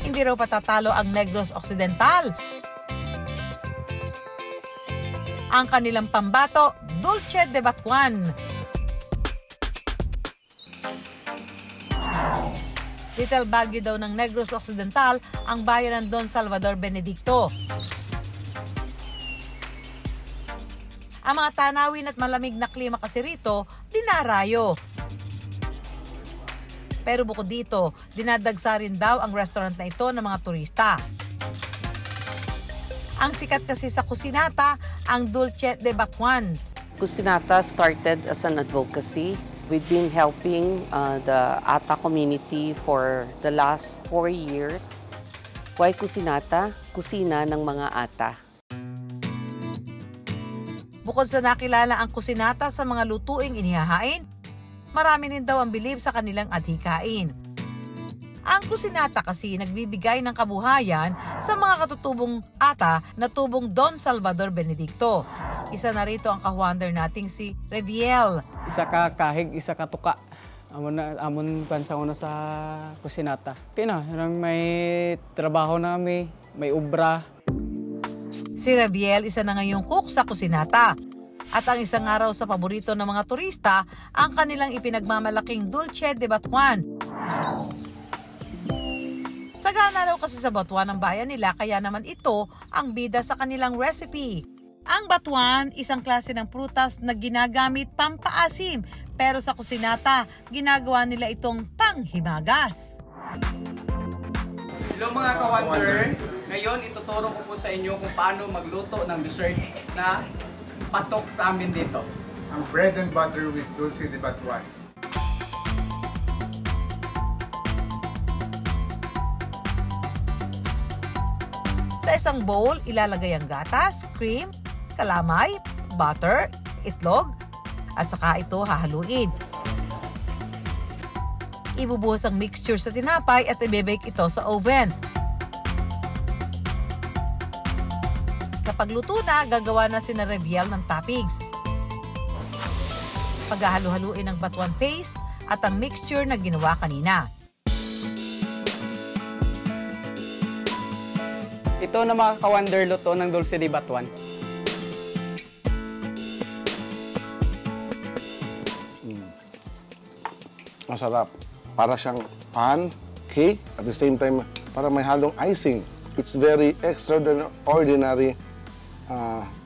Hindi raw patatalo ang Negros Occidental. Ang kanilang pambato, Dulce de Batuan. Little Baguio daw ng Negros Occidental ang bayan ng Don Salvador Benedicto. Ang mga tanawin at malamig na klima kasi rito, dinarayo. Pero bukod dito, dinadagsa rin daw ang restaurant na ito ng mga turista. Ang sikat kasi sa Cucinata, ang Dulce de Batuan. Cucinata started as an advocacy. We've been helping the ATA community for the last 4 years. Why Cucinata? Kusina ng mga ATA. Bukod sa nakilala ang Cucinata sa mga lutuing inihahain, marami rin daw ang bilib sa kanilang adhikain. Ang Cucinata kasi nagbibigay ng kabuhayan sa mga katutubong ATA na tubong Don Salvador Benedicto. Isa na rito ang ka-wonder nating si Reviel. Isa ka kahig, isa ka tuka. Amon pansa una sa Cucinata. May trabaho na may ubra. Si Reviel isa na ngayong cook sa Cucinata. At ang isang araw sa paborito ng mga turista, ang kanilang ipinagmamalaking Dulce de Batuan. Sagana raw kasi sa Batuan ng bayan nila, kaya naman ito ang bida sa kanilang recipe. Ang Batuan, isang klase ng prutas na ginagamit pampaasim, pero sa Cucinata, ginagawa nila itong panghimagas. Hello mga ka-wonder! Ngayon, ituturo ko po sa inyo kung paano magluto ng dessert na patok sa amin dito. Ang bread and butter with Dulce de Batuan. Sa isang bowl, ilalagay ang gatas, cream, kalamay, butter, itlog, at saka ito hahaluin. Ibubuhos ang mixture sa tinapay at i-bake ito sa oven. Kapag luto na, gagawa na sina Reviel ng toppings. Paghahalu-haluin ang batuan paste at ang mixture na ginawa kanina. Ito na mga ka-wonder luto ng Dulce de Batuan. Masarap. Para siyang pancake, at the same time, para may halong icing. It's very extraordinary